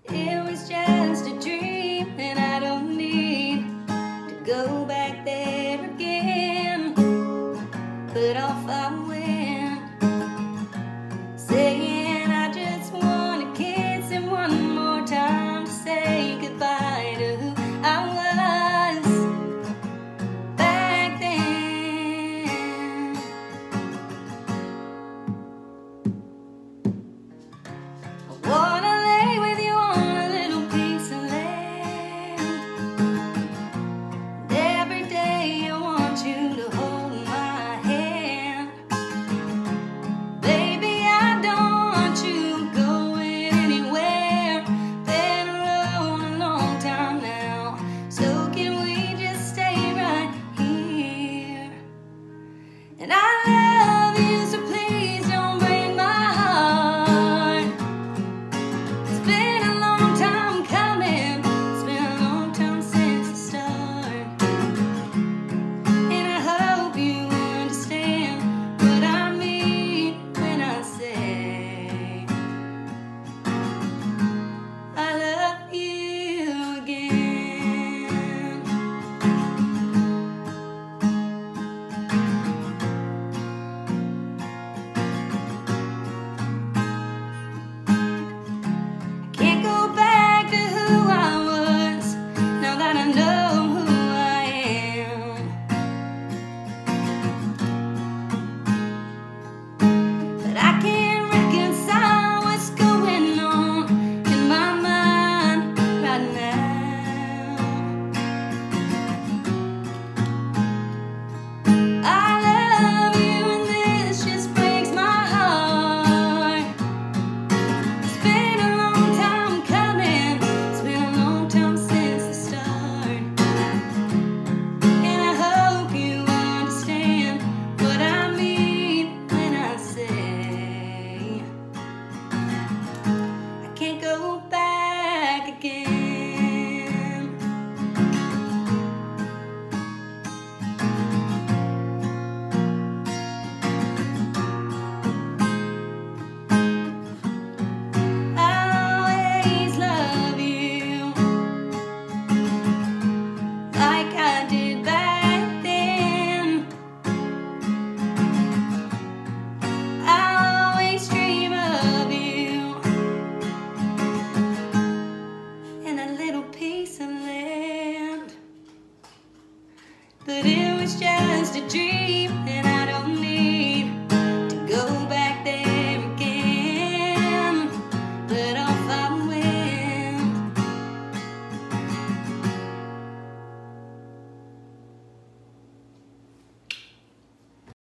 It was just a dream, and I don't need to go back there again. But off I went, saying I just want to kiss him one more time to say goodbye to who I was back then. I wanna lay with you on a little piece of land, and every day I want you to hold my hand. Baby, I don't want you going anywhere. Been alone a long time now, so can we just stay right here? And I love you, so please don't break my heart. It's been a long time coming, it's been a long time since the start. And I hope you understand what I mean when I say I love you again. Can't go back to who I was now that I know who I am. But I can't reconcile what's going on in my mind right now. I love you and this just breaks my heart. It's been a long time coming, it's been a long time since the start. And I hope you understand what I mean when I say I can't go back again.